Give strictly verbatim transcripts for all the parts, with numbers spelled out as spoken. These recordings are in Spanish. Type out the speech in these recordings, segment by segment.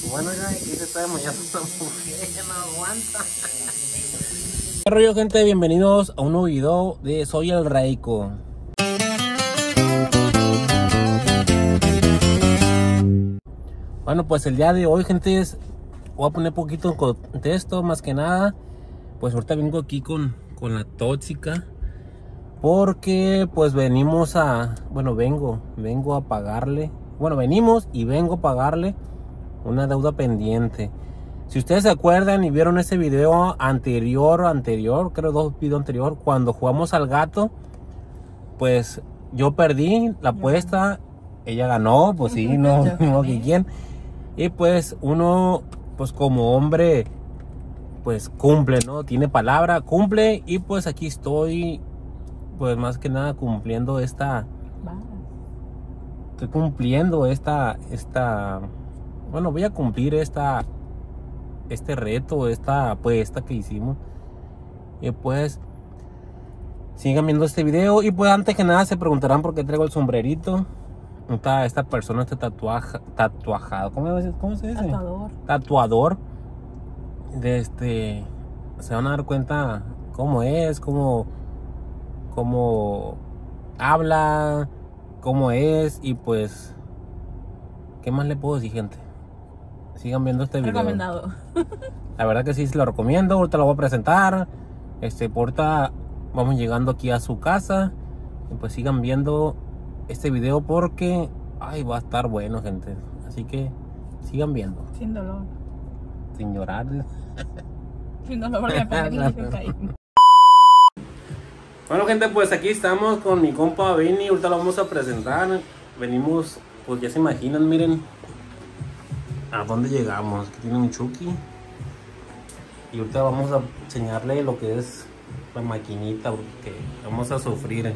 Bueno, ya aquí se está desmayando esta mujer, ya no aguanta. ¿Qué rollo, gente? Bienvenidos a un nuevo video de Soy el Raico. Bueno, pues el día de hoy, gente, es, voy a poner poquito en contexto, más que nada. Pues ahorita vengo aquí con, con la tóxica. Porque pues venimos a, bueno, vengo, vengo a pagarle. Bueno, venimos y vengo a pagarle una deuda pendiente. Si ustedes se acuerdan y vieron ese video anterior, anterior, creo dos videos anterior, cuando jugamos al gato, pues yo perdí la apuesta, ella ganó, pues sí, no, no que quién. Y pues uno, pues como hombre, pues cumple, ¿no? Tiene palabra, cumple, y pues aquí estoy, pues más que nada cumpliendo esta, estoy cumpliendo esta, esta, bueno, voy a cumplir esta, este reto, esta apuesta que hicimos. Y pues sigan viendo este video. Y pues antes que nada se preguntarán por qué traigo el sombrerito. Esta, esta persona, este tatuaje, tatuajado, ¿cómo, ¿cómo se dice? Tatuador. Tatuador. De este, se van a dar cuenta cómo es, cómo, cómo habla, cómo es. Y pues, ¿qué más le puedo decir, gente? Sigan viendo este video. Recomendado. La verdad que sí, se lo recomiendo. Ahorita lo voy a presentar. Este, por ahorita vamos llegando aquí a su casa. Y pues sigan viendo este video porque ay, va a estar bueno, gente. Así que sigan viendo. Sin dolor. Sin llorar. Sin dolor porque me caí. Bueno, gente, pues aquí estamos con mi compa Benny. Ahorita lo vamos a presentar. Venimos, pues ya se imaginan, miren a dónde llegamos. Aquí tiene un Chucky. Y ahorita vamos a enseñarle lo que es la maquinita, porque vamos a sufrir.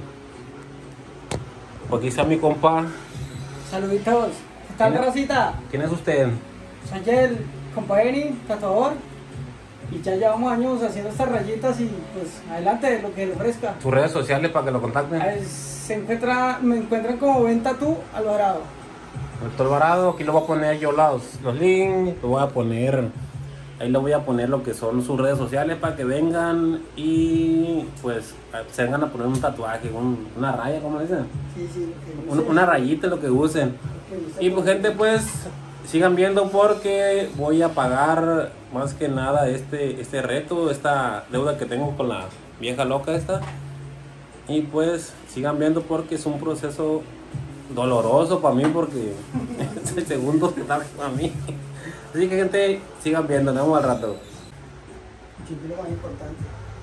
Aquí está mi compa. Saluditos. ¿Qué tal, Rosita? ¿Quién es usted? Soy el compa Eni, tatuador. Y ya llevamos años haciendo estas rayitas y pues adelante, lo que le ofrezca. Sus redes sociales para que lo contacten. Ahí se encuentra, me encuentran como Ben Tatú Alvarado. Doctor Alvarado, aquí lo voy a poner yo los, los links, lo voy a poner, ahí le voy a poner lo que son sus redes sociales para que vengan y pues se vengan a poner un tatuaje, un, una raya, ¿cómo dicen? Sí, sí, lo que Una, una rayita, lo que usen. Y pues, gente, pues sigan viendo porque voy a pagar más que nada este, este reto, esta deuda que tengo con la vieja loca esta. Y pues sigan viendo porque es un proceso doloroso para mí porque es el segundo que está para mí. Así que, gente, sigan viendo, nos vemos al rato. Siempre lo más importante.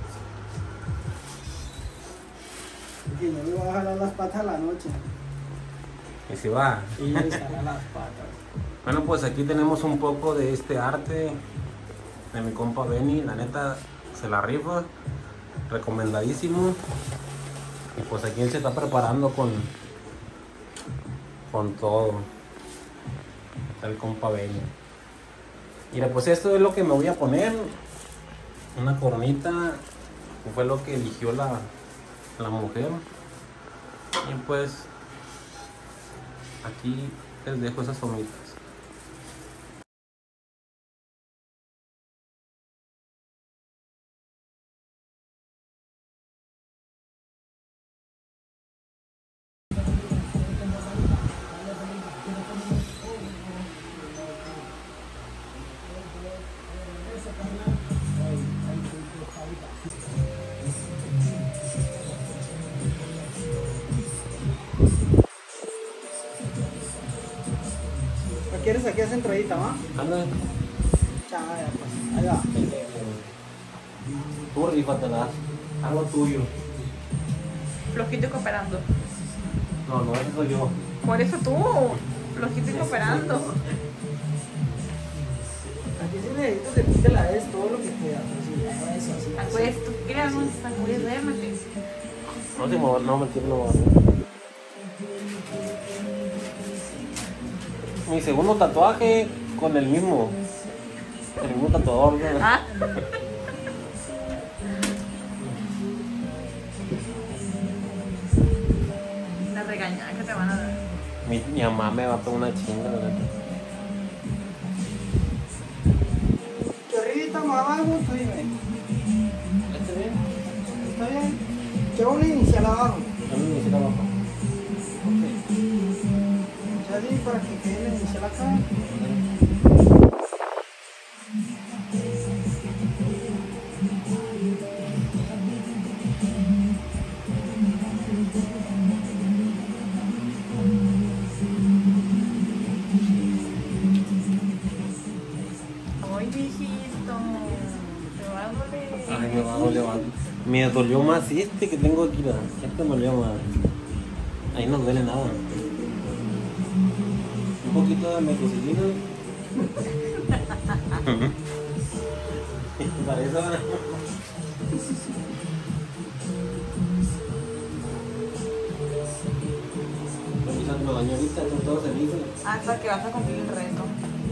Porque no me voy a jalar las patas a la noche. Y si va. Y me jalan las patas. Bueno, pues aquí tenemos un poco de este arte de mi compa Benny. La neta se la rifa, recomendadísimo. Y pues aquí él se está preparando con con todo. Está el compa Benny. Mira, pues esto es lo que me voy a poner. Una coronita. Fue lo que eligió la, la mujer. Y pues aquí les dejo esas somitas. ¿La quieres aquí a esa entradita, va? Anda. Chaya, pues. Ahí va. Tú rífatelas, haz lo tuyo. Flojito y cooperando. No, no, eso soy yo. Por eso tú. Flojito y cooperando. Aquí sí necesitas que tú te la des todo lo que puedas. Así, eso, así. Ah, pues tú quieres un sacudir, duérmete. No, si me, no me quiero no. Mi segundo tatuaje con el mismo. El mismo tatuador. ¿No? Ah. La regañada que te van a dar. Mi, mi mamá me va a poner una chinga, la neta. o abajo, tú dime. ¿Está bien? ¿Está bien? Quiero una inicial abajo. Dame mi inicial abajo. Ok. Ya di para que quede la inicial acá. Ay, viejito. Te va a doler. Ay, me va a doler más. Me dolió más este que tengo aquí. la- Este me dolió más. Ahí no duele nada. Un poquito de metoxilina. Para eso. Revisando los baños ahorita, son todos cenizos. Hasta que vas a cumplir el reto.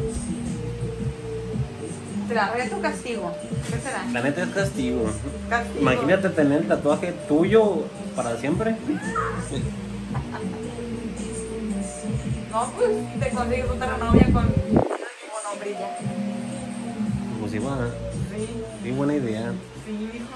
¿Será reto o castigo? ¿Qué será? La neta es castigo. Castigo. Imagínate tener el tatuaje tuyo para siempre. No, pues te consigues otra novia con con nombrilla. Pues sí, va. Sí, Sí, buena idea. sí, hijo.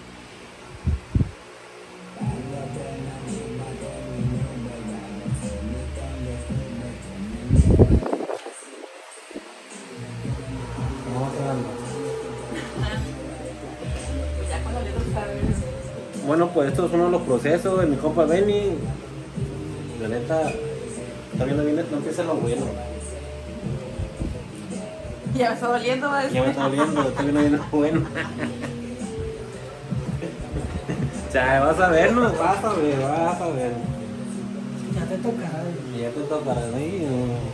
Pues ya cuando le sabes. Bueno, pues estos son uno de los procesos de mi compa Benny. La neta, está viendo bien, no empieza lo bueno. Ya me está doliendo, va a decir. Ya me está doliendo, está viendo bien lo bueno. O sea, vas a ver, ¿no? Vas a ver, vas a ver. Ya te tocará. Y ya te tocará ahí.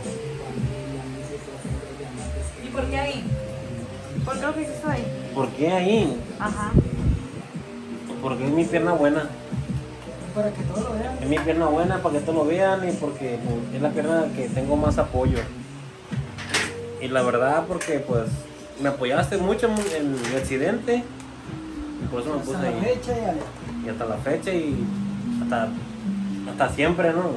¿Y por qué ahí? ¿Por qué lo que hiciste ahí? ¿Por qué ahí? Ajá. Porque es mi pierna buena. Para que todos lo vean. Es mi pierna buena para que todos lo vean y porque pues, es la pierna que tengo más apoyo. Y la verdad porque pues me apoyaste mucho en mi accidente y por eso me puse Hasta la ahí. fecha y ale. Y hasta la fecha y hasta, hasta siempre, ¿no?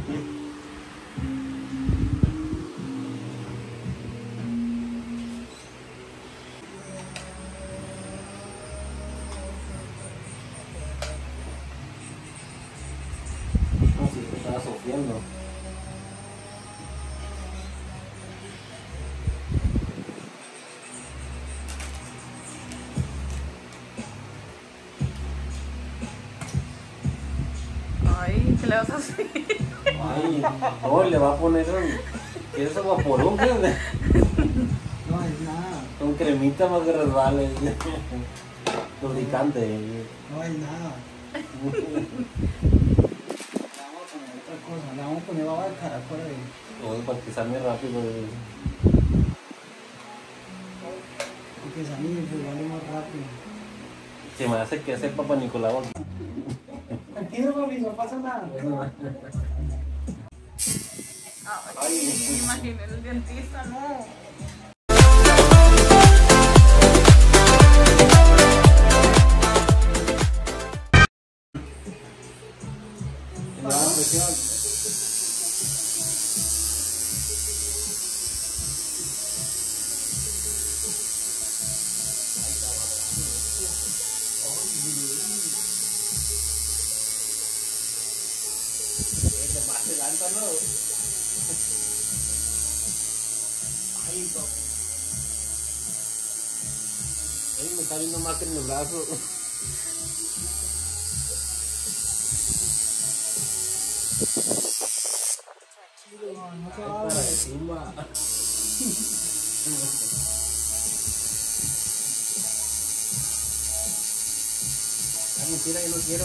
No, si te estaba sufriendo. Ay, ¿qué le vas a hacer? Ay, no, le va a poner un... ¿Qué es eso, vaporú? ¿Qué? No es nada. Con cremita más que resbale. Lubricante. No es nada. Le vamos a poner otra cosa. Le vamos a poner baba de caracol ahí. Voy para que salga rápido. Porque salir pues vale más rápido. Se me hace que ese Papa Nicolau. Tranquilo, papi, no pasa nada. Ay, me imaginé el dentista, no. Ay, me está viendo más que en el brazo. No, no se Ay, va a para ver. encima. Ay, mentira, yo no quiero.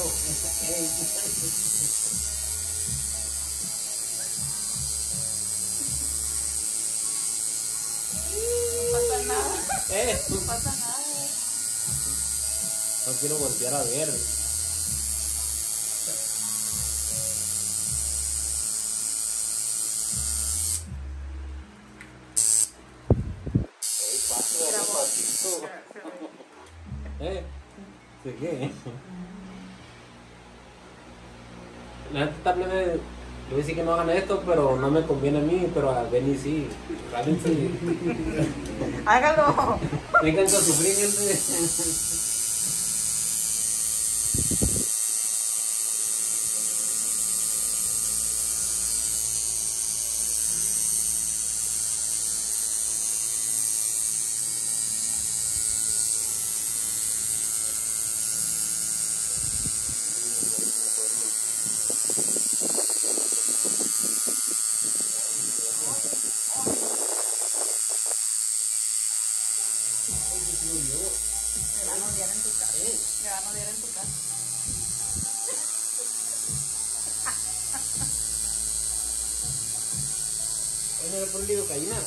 No pasa nada. Eh, No pasa nada. no quiero voltear a ver. Ey, paso, despacito. Eh, ¿de qué? La gente está plena de Yo voy a decir que no hagan esto, pero no me conviene a mí, pero a Benny sí. A Benny sí. Hágalo. Vengan a sufrir, gente. Me van a odiar en tu casa. Me van a odiar en tu casa. Hoy no le ponen lidocaína.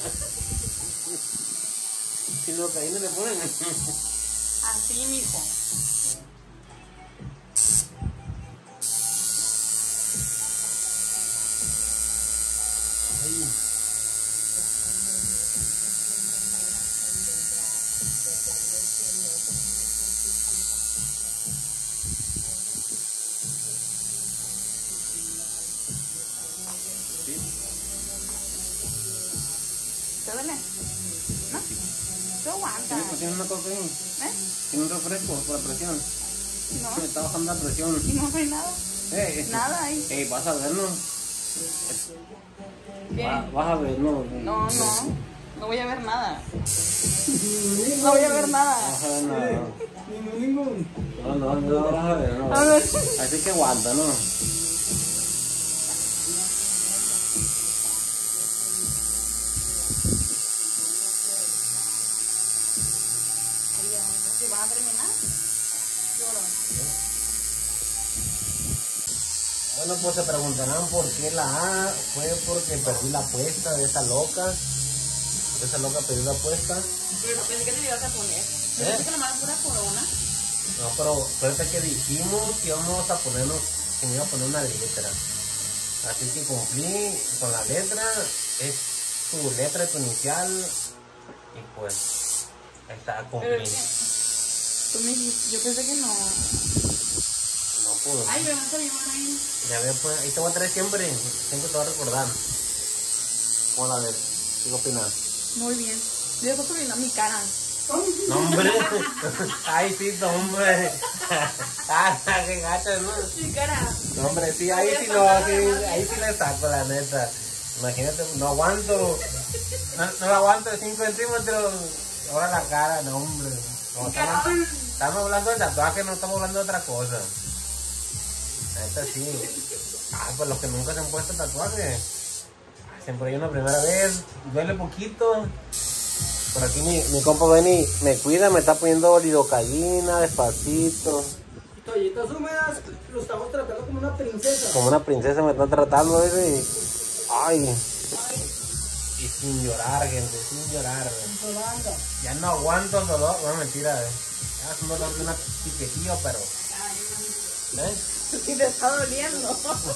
Si lidocaína le ponen. Así, mijo. Ay. ¿Te duele? ¿No? Tú aguanta. ¿Tiene una cosa ahí? ¿Eh? ¿Tiene un refresco por la presión? No. Me está bajando la presión. Y no hay nada. Eh, Nada ahí. eh, vas a ver, ¿no? ¿Qué? Va- vas a ver, no. No, no. No voy a ver nada. No voy a ver nada. Vas a ver nada. Ningún, ningún. No, no, no vas a ver, no. A ver. Así que aguanta, ¿no? ¿Se van a terminar? Lloro. Bueno, pues se preguntarán por qué la A. Fue porque perdí la apuesta de esa loca. Esa loca perdió la apuesta. Pero pensé que te ibas a poner. ¿Eh? Pensé que nomás pura corona. No, pero fíjate que dijimos que íbamos a ponernos, que me iba a poner una letra. Así que cumplí con la letra. Es tu letra, tu inicial. Y pues, ahí está, Pero cumplí. es que tú me dijiste, yo pensé que no. No pudo. Ay, me vas a llevar ahí. Ya ves, pues, ahí te voy a traer siempre. Siempre te voy a recordar. ¿Cómo la ves? ¿Qué opinas? Muy bien. Yo estoy poniendo mi cara. No, hombre. Ay, sí, no, hombre. Ah, qué gacho, ¿no? Mi cara. No, hombre, sí, ahí sí lo, sí, ahí sí le saco, la neta. Imagínate, no aguanto. No, no lo aguanto de cinco centímetros. Ahora la cara, no, hombre. No, estamos, estamos hablando de tatuaje, no estamos hablando de otra cosa. La neta sí. Ah, pues los que nunca se han puesto tatuaje. Siempre hay una primera vez. Duele poquito. Por aquí mi, mi compa Benny me cuida, me está poniendo lidocaína despacito. Toallitas húmedas, lo estamos tratando como una princesa. Como una princesa me están tratando ese y... Ay. Y sin llorar, gente, sin llorar. Yolanda. Ya no aguanto el dolor. No, mentira. eh. Ya es un dolor de una piquetillo, pero... ¿Eh? Y te está doliendo.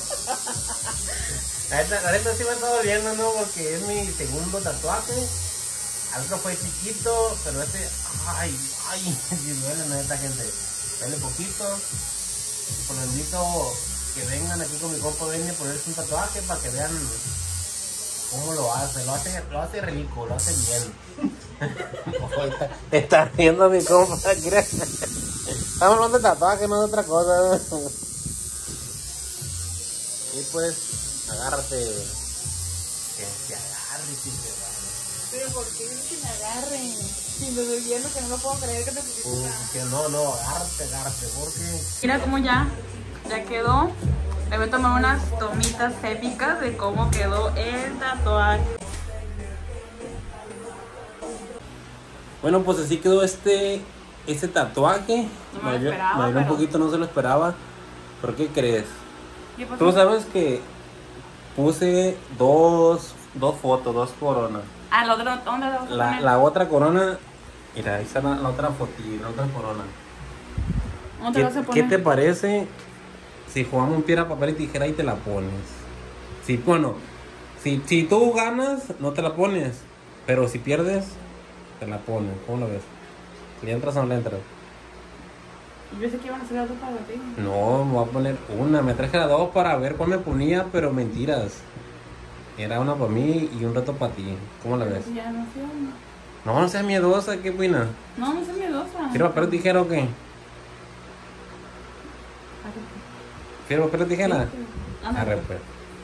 La neta, la neta sí me está doliendo, ¿no? Porque es mi segundo tatuaje. Al otro fue chiquito, pero este... Ay, ay, sí duele, la neta, gente. Duele poquito. Y por el invito que vengan aquí con mi compa Benny a ponerse un tatuaje para que vean cómo lo hace. Lo hace, lo hace rico, lo hace bien. Ojo, está, está riendo mi compa. Estamos hablando de tatuaje, no de otra cosa. Y pues, agárrate. Que se agarre, si se va. Pero ¿por qué dices que me agarren? Si me estoy viendo que no lo puedo creer que te pusiste Uh, nada. que no, no, agárrate, agárrate, porque... Mira cómo ya, ya quedó. Le voy a tomar unas tomitas épicas de cómo quedó el tatuaje. Bueno, pues así quedó este, este tatuaje. No me lo Mayra- esperaba, Mayra un pero- poquito no se lo esperaba. ¿Por qué crees? ¿Qué pasó? Tú sabes que puse dos, dos fotos, dos coronas. Ah, la otra, ¿dónde la vas a La, poner? la otra corona, mira, ahí está la, la otra fotilla, la otra corona. ¿Dónde ¿Qué, la vas a qué poner? te parece si jugamos un piedra, papel y tijera y te la pones? Si, bueno, si, si tú ganas, no te la pones. Pero si pierdes, te la pones. ¿Cómo lo ves? ¿Le entras o no le entras? Yo pensé que iban a hacer las dos para ti. No, me voy a poner una. Me traje las dos para ver cuál me ponía, pero mentiras. Era una para mí y un reto para ti. ¿Cómo la ves? Ya no sé. No, no seas miedosa, ¿qué opinas? No, no soy miedosa. ¿Quiero papel o tijera o qué? ¿Quiero papel o tijera? Arre, pues.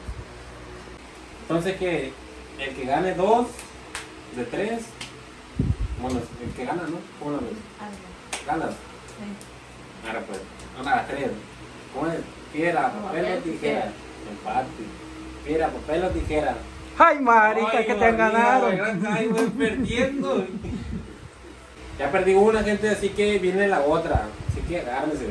Entonces que el que gane dos de tres, bueno, el que gana, ¿no? ¿Cómo la ves? ¿Ganas? Sí. Ahora pues, una a las tres. ¿Cómo es? Piedra, papel o tijera. Empate. Piedra, papel o tijera. Ay, marica, Ay, que te han ganado. Ay, voy perdiendo. Ya perdí una, gente, así que viene la otra. Así que agárrense.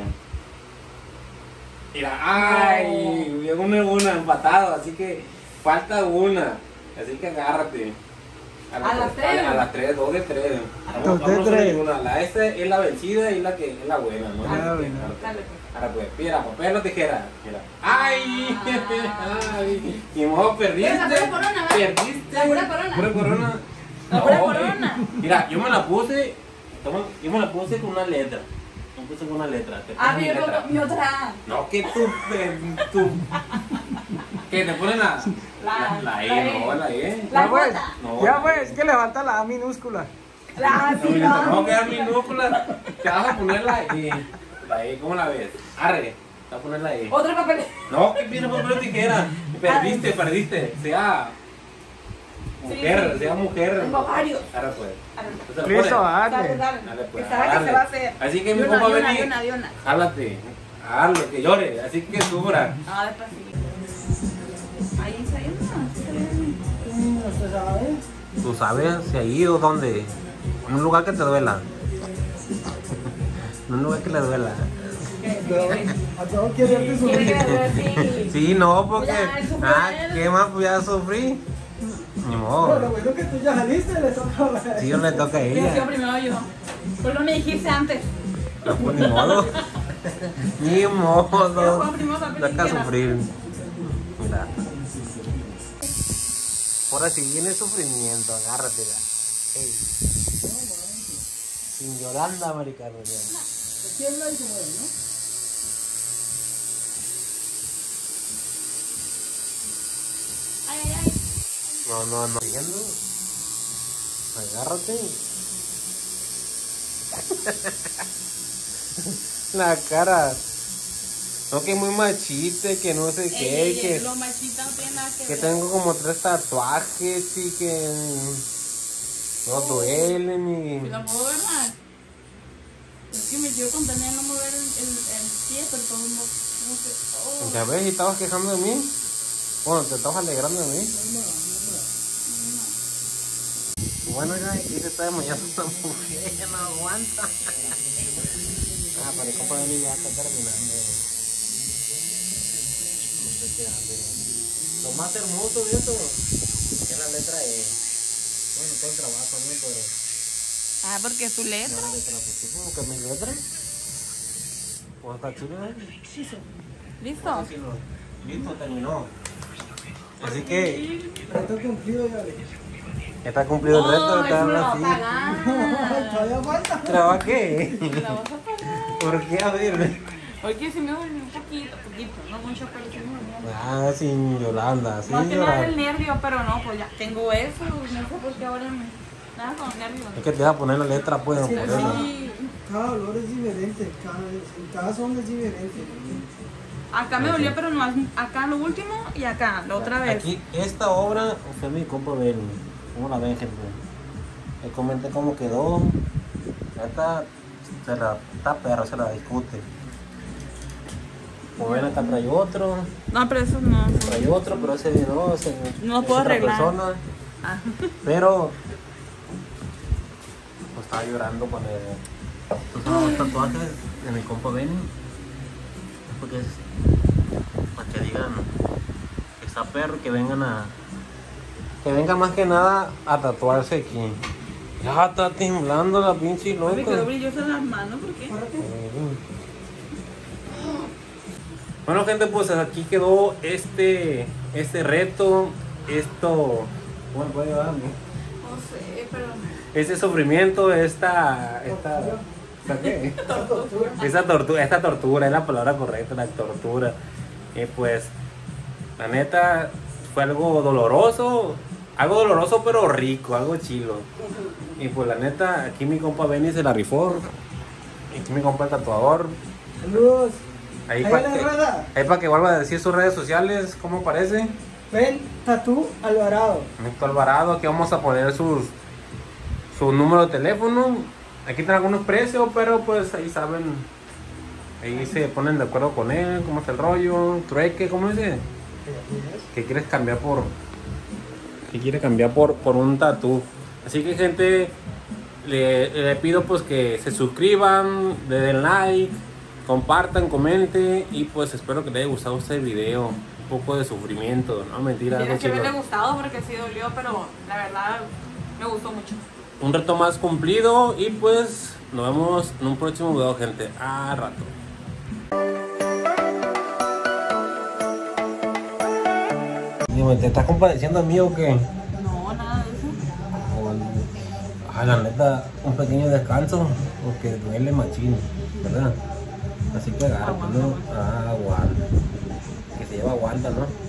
Mira, ay, no. Una, una, empatado, así que falta una. Así que agárrate. A, la, a las tres. A, a las tres, dos de tres. Dos de tres. Una. La esta es la vencida y la que es la buena, ¿no? Ah, bueno. Ahora pues, piedra, papel o tijera. Mira. ¡Ay! ¡Ay! Y modo perdiste. La pura corona, ¿verdad? Perdiste. La pura corona. Pura corona. La pura No, corona. Mira, yo me la puse. toma, Yo me la puse con una letra. Me puse con una letra. Te Ah, pones mi, mi letra. mi otra. No, que tú. eh, tú. ¿Qué? ¿Te ponen la. La, la, E, no, la E. La Ya pues, J. No, ya la pues, E. que levanta la A minúscula. La No, mira, te voy a quedar minúscula. Te vas a poner la E. La E, ¿cómo la ves? Arre. Te vas a poner la E. Otra papel. No, que piedra, papel o tijera. Perdiste, perdiste. Sea mujer, Sí, sí. sea mujer. Tengo varios. Ahora pues. Entonces, lo Listo, pones. Dale, dale. dale. Dale, pues, Que sabe que dale. se va a hacer. Así que mi De una, compa de una, Benny, de una, de una. jálate. Hazlo, que llore. Así que sufra. Ah, despacito. Ahí está, ahí está. ¿Usted sabe? ¿Tú sabes si ha ido dónde? En un lugar que te duela. En un lugar que le duela. A todos quieren Quiere sufrir. que le así. Sí, no, porque. Ya, eso fue Ah, él. ¿qué más? Pues ya sufrí. Ni Pero lo modo. bueno que tú ya saliste, le toca. Sí, le toca a Yo sido ella. primero yo. ¿Por qué no me dijiste antes? No, pues ni modo. Ni Yo modo. juego primero papel y Toca tijera. sufrir. Mira. Ahora si viene sufrimiento, agárratela. Ey. Sin Yolanda, marica. ¿Quién la hizo, no? Ay, ay, ay. No, no, no. Viendo. Agárrate. La cara. No, que muy machiste, que no sé qué, Ey, que, Lo machista no tiene nada que que ver. tengo como tres tatuajes y que no duelen y... Si la puedo ver más. Es que me quiero contener no mover el, el, el pie, pero todo no, no sé. Oh. ¿Ya ves? ¿Y estabas quejando de mí? Bueno, te estabas alegrando de mí. Bueno, ya, aquí se está desmayando esta mujer, ya no aguanta. Ah, para el compa de mí ya está terminando. No sé qué hacer. Lo más hermoso de esto es la letra E. Bueno, todo el trabajo, ¿no? Pero... Ah, porque es tu letra. No, la letra, pues sí, como que mi letra. ¿Cómo está chido, eh? ¿Listo? Sí, no. Listo, terminó. Así que Reto cumplido ya. está cumplido el reto Oh, de eso me lo estar va a así. pagar. Todavía falta. ¿Traba qué? Me la vas a pagar. ¿Por qué? A ver. Porque si me duele un poquito, poquito, no mucho, pero sí me duele. Ah, sin Yolanda, sin Más que nada el llorar. nervio, pero no, pues ya tengo eso, no sé por qué ahora me... Nada con nervios. Es que te vas a poner la letra, pues, Sí, por eso. Sí. Cada dolor es diferente, cada, cada zona es diferente. Acá me dolió, pero no, acá lo último y acá, la otra vez. Aquí, esta obra fue mi compa Benny. ¿Cómo la ven, gente? Le comenté cómo quedó. Esta, se la, esta perra se la discute. Como ven, acá trae otro. No, pero eso no. Trae otro, pero ese no, ese No es puedo otra arreglar. persona. Ah. Pero pues, estaba llorando con el, entonces, los tatuajes de mi compa Benny. Porque es para que digan que está perro, que vengan a que vengan más que nada a tatuarse aquí. Ya está temblando la pinche Me loca. quedó brilloso en las manos, ¿por qué? Bueno, gente, pues aquí quedó este este reto, esto, bueno, puede llevar, ¿no? No sé, pero... Este sufrimiento, esta, esta, ¿Esa qué? Tortura. Esa tortura, esta tortura es la palabra correcta, la tortura. Y pues, la neta, fue algo doloroso, algo doloroso pero rico, algo chilo. Y pues la neta, aquí mi compa Benny se la rifó. Aquí mi compa el tatuador. Saludos. Ahí Ahí para la que, rueda. ahí pa' que vuelva a decir sus redes sociales, ¿cómo parece? Ven, Tatú Alvarado. Héctor Alvarado, aquí vamos a poner sus su número de teléfono. Aquí están algunos precios, pero pues ahí saben, ahí se ponen de acuerdo con él, cómo está el rollo, trueque, ¿cómo dice? Que quieres cambiar por, que quiere cambiar por, por un tatú. Así que gente, le, le pido pues que se suscriban, le den like, compartan, comenten y pues espero que les haya gustado este video. Un poco de sufrimiento, no mentira, algo Tiene que chido. haberle gustado porque sí dolió, pero la verdad me gustó mucho. Un reto más cumplido y pues nos vemos en un próximo video, gente. A rato. Dime, ¿te estás compadeciendo a mí o qué? No, nada de eso. Ah, la neta, un pequeño descanso porque duele machín, ¿verdad? Así que agarra, Aguanta, ¿no? aguanta. Ah, aguanta. Que se lleva aguanta, ¿no?